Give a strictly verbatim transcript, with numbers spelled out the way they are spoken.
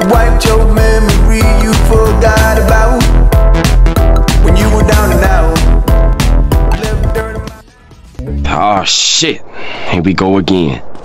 wiped your memory, you forgot about when you were down and out. Oh shit, here we go again.